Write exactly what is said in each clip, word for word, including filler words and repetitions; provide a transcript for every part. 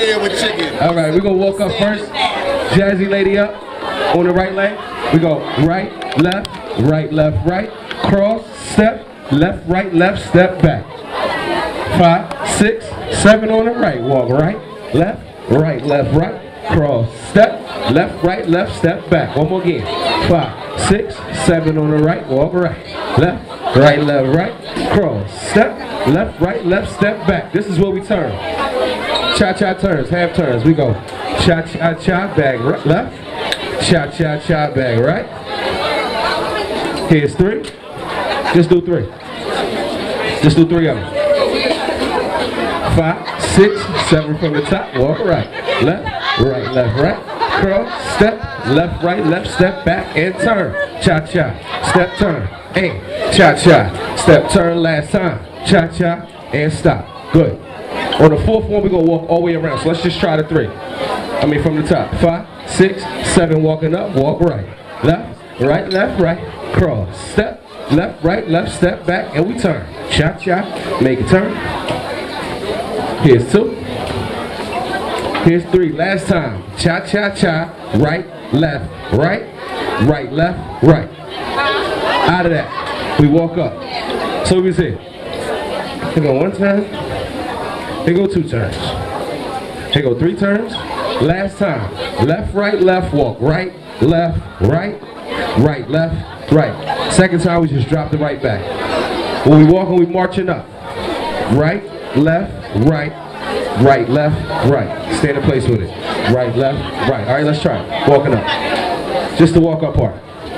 there with chicken. All right, we're gonna walk up first. Jazzy lady up on the right leg. We go right, left, right, left, right. Cross, step, left, right, left, step back. Five, six, seven on the right. Walk right, left, right, left, right. Cross, step, left, right, left, step back. One more again. Five, six, seven on the right. Walk right, left, right, left, right. Cross, step, left, right, left, step back. This is where we turn. Cha-cha turns, half turns. We go cha-cha-cha, bag right, left. Cha-cha-cha, bag right. Here's three. Just do three. Just do three of them. Five, six, seven from the top. Walk right, left, right, left, right. Cross, step, left, right, left, step back, and turn. Cha-cha, step, turn, and cha-cha. Step, turn, last time. Cha-cha, and stop. Good. On the fourth one, we're going to walk all the way around. So let's just try the three. I mean from the top. Five, six, seven, walking up, walk right. Left, right, left, right. Cross, step, left, right, left, step back, and we turn. Cha-cha, make a turn. Here's two. Here's three. Last time. Cha-cha-cha, right, left, right, right, left, right. Out of that, we walk up. So we see. They go one turn. They go two turns. They go three turns. Last time. Left, right, left, walk. Right, left, right, right, left, right. Second time, we just drop the right back. When we walking, we marching up. Right, left, right, right, left, right. Stay in place with it. Right, left, right. All right, let's try it. Walking up. Just the walk up part.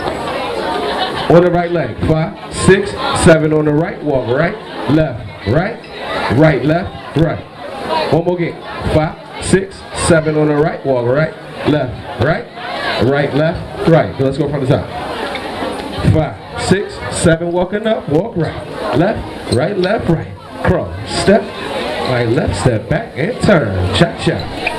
On the right leg. Five, six, seven on the right. Walk right, left, right, right, left, right. One more again. Five, six, seven on the right. Walk right, left, right, right, left, right. So let's go from the top. Five, six, seven, walking up. Walk right, left, right, left, right. Cross, step, right, left, step back, and turn. Cha-cha.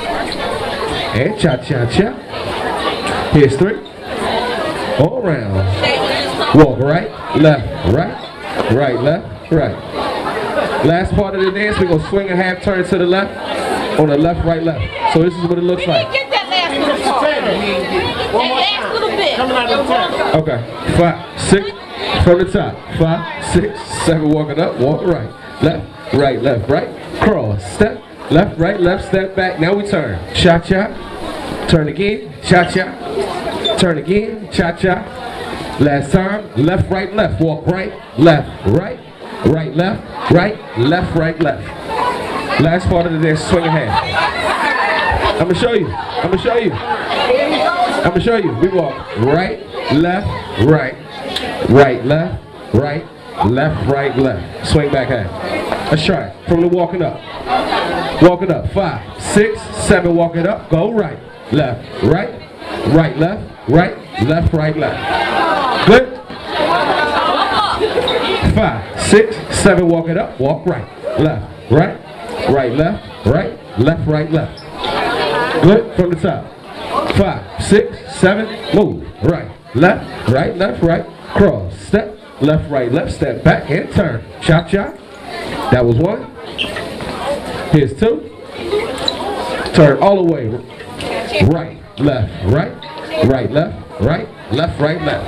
And cha-cha-cha. Here's three. All around. Walk right, left, right, right, left, right. Last part of the dance, we're going to swing a half turn to the left, on the left, right, left. So this is what it looks like. Get that last little part. That last little bit. Coming out of the top. Okay. Five, six, from the top. Five, six, seven, walking up, walk right. Left, right, left, right. Cross, step, left, right, left, step back. Now we turn. Cha-cha. Turn again. Cha-cha. Turn again. Cha-cha. Last time. Left, right, left. Walk right, left, right. Right, left, right, left, right, left. Last part of the dance, swing a hand. I'm gonna show you. I'm gonna show you. I'm gonna show you. We walk right, left, right, right, left, right, left, right, left. Swing back hand. Let's try it. From the walking up. Walking up. Five, six, seven, walking up. Go right, left, right, right, left, right, left, right, left. Good. Five, six, seven, walk it up, walk right, left, right, right, left, right, left, right, left. Good, from the top. Five, six, seven, move, right, left, right, left, right, cross, step, left, right, left, step back, and turn. Cha-cha. That was one. Here's two. Turn all the way. Right, left, right, right, left, right, left, right, left.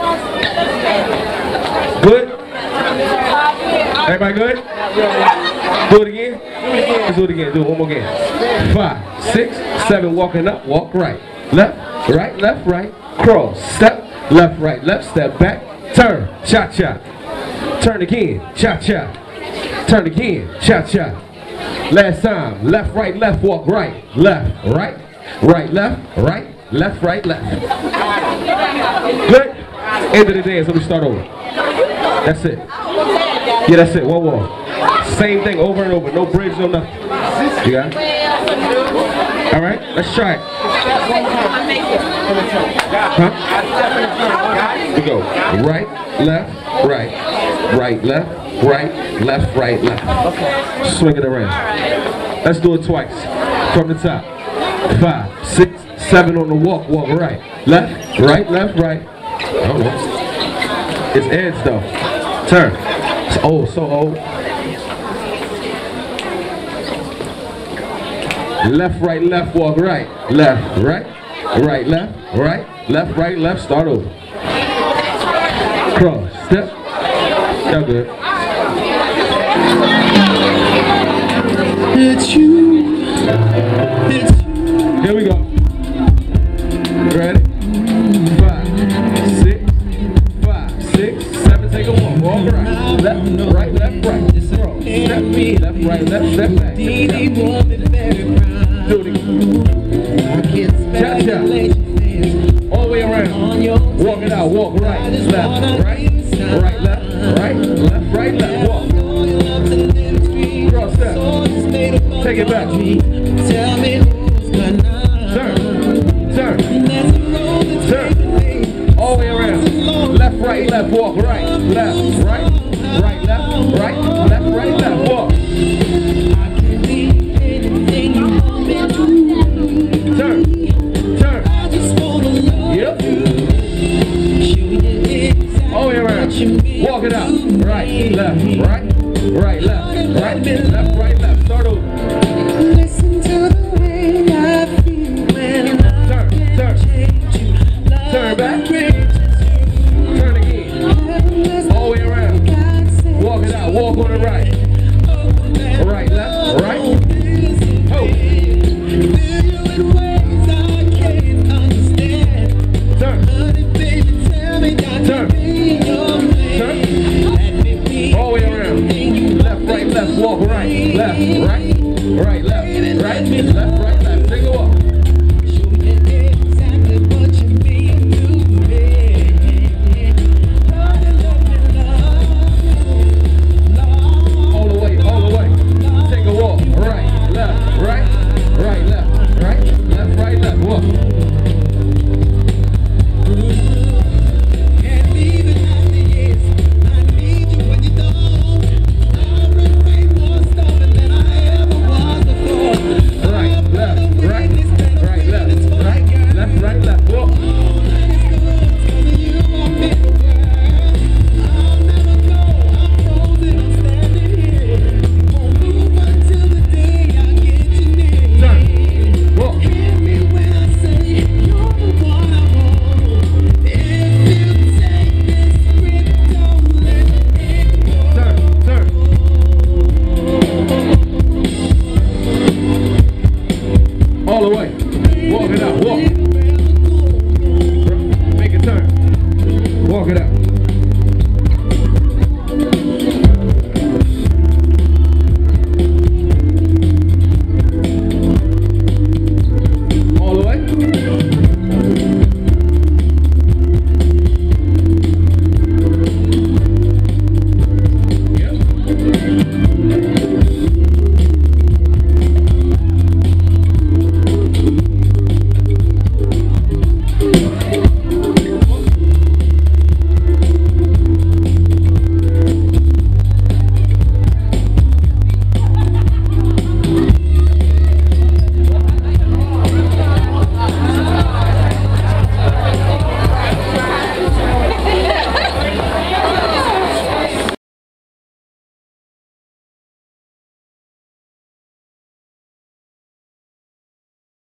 Good. Everybody good? Do it again? Let's do it again. Do it one more again. Five, six, seven, walking up, walk right. Left, right, left, right. Cross, step, left, right, left, step back. Turn, cha-cha. Turn again, cha-cha. Turn again, cha-cha. Last time, left, right, left, walk right. Left, right, right, left, right, left, right, left. Good? End of the dance, let me start over. That's it. Yeah, that's it. One more. Same thing over and over. No bridge, no nothing. You got it? All right, let's try it. Huh? We go right, left, right, right, left, right, left, right, left. Swing it around. Let's do it twice. From the top. Five, six, seven on the walk. Walk right, left, right, left, right. I don't know. It's edge though. Turn. It's old, so old. Left, right, left, walk right. Left, right, right, left, right, left, right, left, start over. Cross, step. Y'all good. It's you. It's you. Here we go. Ready? Five, six, five, six, seven, take a walk. Walk right. Left, right, left, right. Cross, step, left, right, left, step back. Do it again. Cha-cha. All the way around. Walk it out. Walk right, left, right, right, left, right, left, right, left. Walk. Cross step. Take it back. Turn. Turn. Turn. All the way around. Left, right, left. Walk right, left, right, right, left, right, left, right, left. Walk. Turn. Turn. Yep. All the way around. Walk it out. Right, left, right, right, left, right, left, right, left. Start over. Listen to the way I feel when I Turn, turn. Turn back. Turn again. All the way around. Walk it out. Walk on the right. Right, left, right. Oh. Turn. Turn. Turn. All the way around. Left, right, left. Walk right. Left, right.